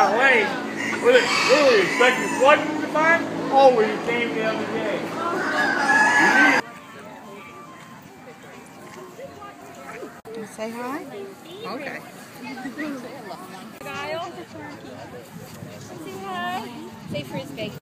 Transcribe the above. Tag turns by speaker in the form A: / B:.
A: Lenny, were you expecting flooding to find? Oh, when you came the other day.
B: Say hi? Okay.
C: Kyle. Say hi. Say frisbee.